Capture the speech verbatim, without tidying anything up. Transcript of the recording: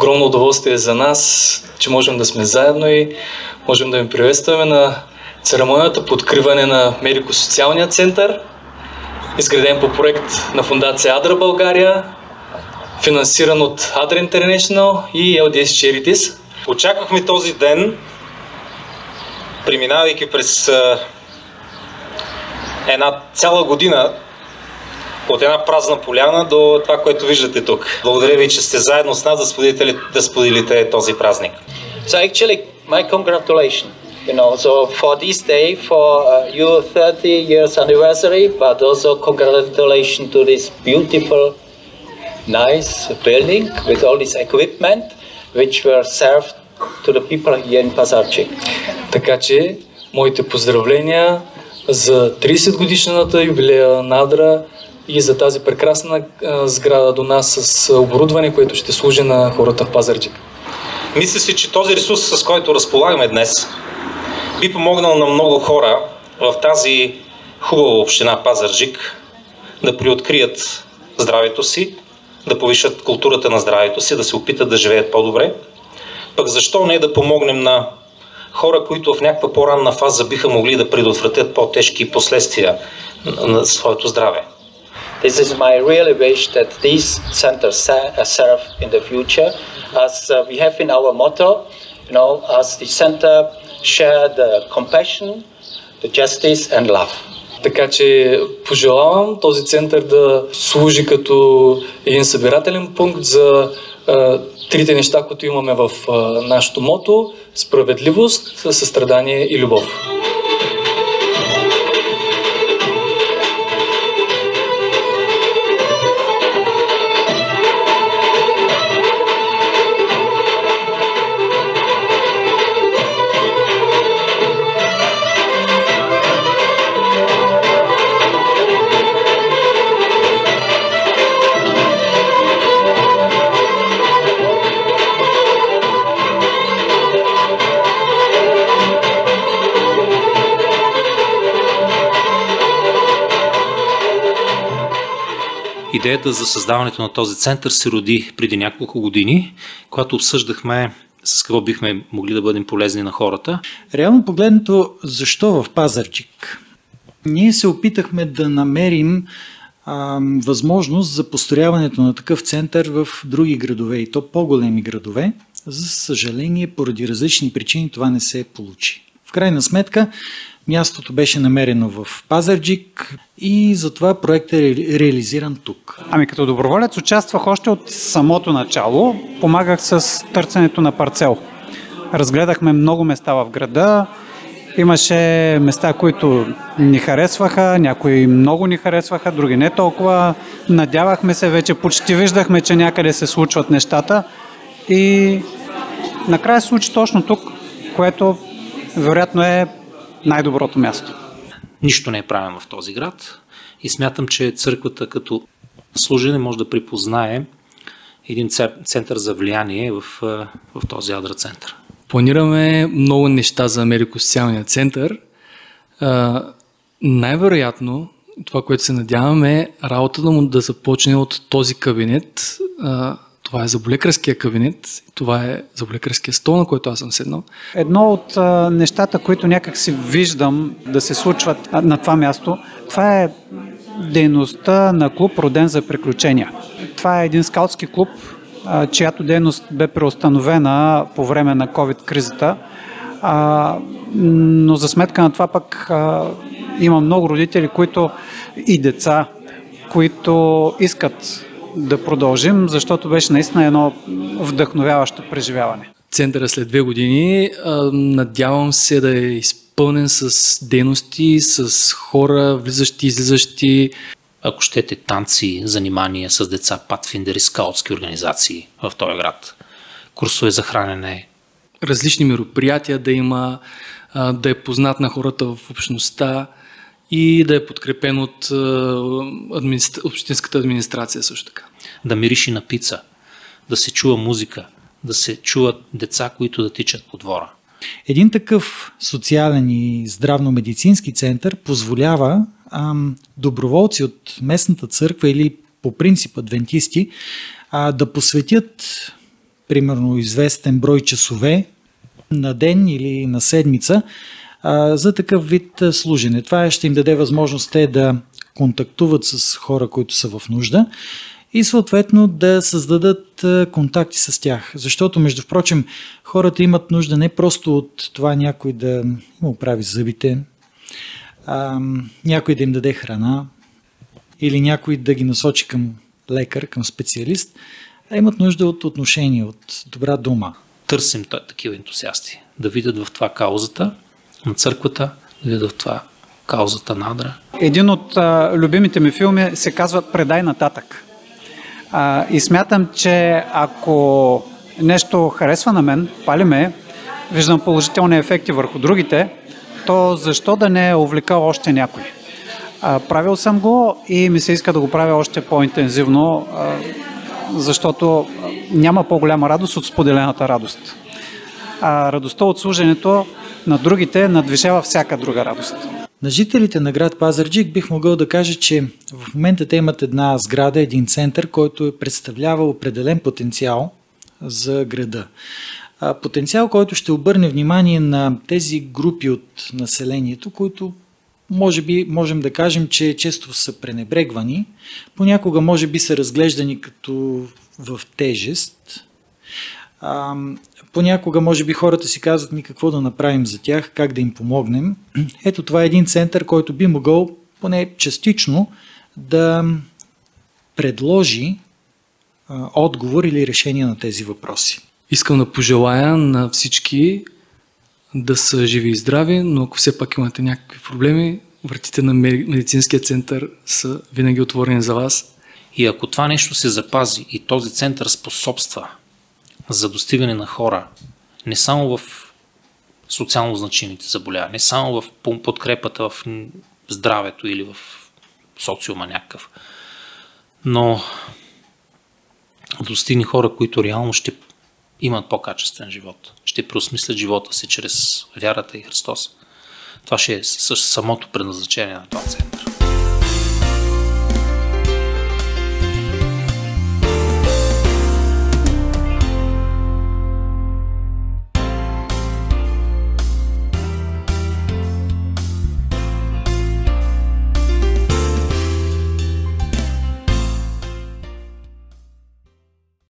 огромно удоволствие за нас, че можем да сме заедно и можем да ви приветстваме на церемонията по откриване на Медико-социалния център, изграден по проект на фондация Адра България, финансиран от Adra International и ел ди ес Charities. Очаквахме този ден, преминавайки през а, една цяла година от една празна поляна до това, което виждате тук. Благодаря ви, че сте заедно с нас да споделите, да споделите този празник. So actually, my congratulations. You know, so for this day, for uh, your thirty years anniversary, but also congratulations to this beautiful, nice building with all this equipment, which were served to the people here in Pazarcik. Така че, моите поздравления за тридесет годишната юбилея на Адра и за тази прекрасна а, сграда до нас с оборудване, което ще служи на хората в Пазарджик. Мисля си, че този ресурс, с който разполагаме днес, би помогнал на много хора в тази хубава община Пазарджик да приоткрият здравето си, да повишат културата на здравето си, да се опитат да живеят по-добре. Пък защо не да помогнем на хора, които в някаква по-ранна фаза биха могли да предотвратят по-тежки последствия на своето здраве. This is my really wish that these centers serve in the future, as uh, we have in our motto, you know, as the center share the compassion, the justice and love. Така че пожелавам този център да служи като един събирателен пункт за а, трите неща, които имаме в а, нашото мото: справедливост, състрадание и любов. Идеята за създаването на този център се роди преди няколко години, когато обсъждахме с какво бихме могли да бъдем полезни на хората. Реално погледнато, защо в Пазарджик? Ние се опитахме да намерим а, възможност за построяването на такъв център в други градове, и то по-големи градове. За съжаление, поради различни причини това не се получи. В крайна сметка, мястото беше намерено в Пазарджик и затова проектът е реализиран тук. Ами като доброволец участвах още от самото начало. Помагах с търсенето на парцел. Разгледахме много места в града. Имаше места, които ни харесваха, някои много ни харесваха, други не толкова. Надявахме се, вече почти виждахме, че някъде се случват нещата. И накрая се случи точно тук, което вероятно е най-доброто място. Нищо не е правено в този град и смятам, че църквата като служене може да припознае един център за влияние в, в този Адра център. Планираме много неща за Медико-социалния център. А, най-вероятно, това, което се надяваме, е работата му да започне от този кабинет. А, това е заболекарския кабинет, това е заболекарския стол, на който аз съм седнал. Едно от а, нещата, които някак си виждам да се случват а, на това място, това е дейността на клуб Роден за приключения. Това е един скаутски клуб, а, чиято дейност бе преустановена по време на ковид-кризата, а, но за сметка на това пък а, има много родители, които и деца, които искат да продължим, защото беше наистина едно вдъхновяващо преживяване. Центъра след две години надявам се да е изпълнен с дейности, с хора, влизащи, излизащи. Ако щете, танци, занимания с деца, патфиндери, скаутски организации в този град, курсове за хранене. Различни мероприятия да има, да е познат на хората в общността и да е подкрепен от администра... общинската администрация също така. Да мириши на пица, да се чува музика, да се чуват деца, които да тичат по двора. Един такъв социален и здравно-медицински център позволява ам, доброволци от местната църква или по принцип адвентисти а, да посветят примерно известен брой часове на ден или на седмица а, за такъв вид служене. Това ще им даде възможност те да контактуват с хора, които са в нужда и съответно да създадат контакти с тях. Защото, между впрочем, хората имат нужда не просто от това някой да им оправи зъбите, а, някой да им даде храна или някой да ги насочи към лекар, към специалист, а имат нужда от отношение, от добра дума. Търсим такива ентусиасти, да видят в това каузата на църквата, да видят в това каузата на Адра. Един от а, любимите ми филми се казва "Предай нататък". А, и смятам, че ако нещо харесва на мен, пали ме, виждам положителни ефекти върху другите, то защо да не увлека още някой? А, правил съм го и ми се иска да го правя още по-интензивно, а, защото няма по-голяма радост от споделената радост. А радостта от служенето на другите надвишава всяка друга радост. На жителите на град Пазарджик бих могъл да кажа, че в момента те имат една сграда, един център, който представлява определен потенциал за града. Потенциал, който ще обърне внимание на тези групи от населението, които може би можем да кажем, че често са пренебрегвани, понякога може би са разглеждани като в тежест. А, понякога може би хората си казват ми какво да направим за тях, как да им помогнем. Ето това е един център, който би могъл поне частично да предложи а, отговор или решение на тези въпроси. Искам да пожелая на всички да са живи и здрави, но ако все пак имате някакви проблеми, вратите на медицинския център са винаги отворени за вас. И ако това нещо се запази и този център способства за достигане на хора, не само в социално значимите заболявания, не само в подкрепата в здравето или в социума някакъв, но достигне хора, които реално ще имат по-качествен живот, ще преосмислят живота си чрез вярата и Христос. Това ще е самото предназначение на този център.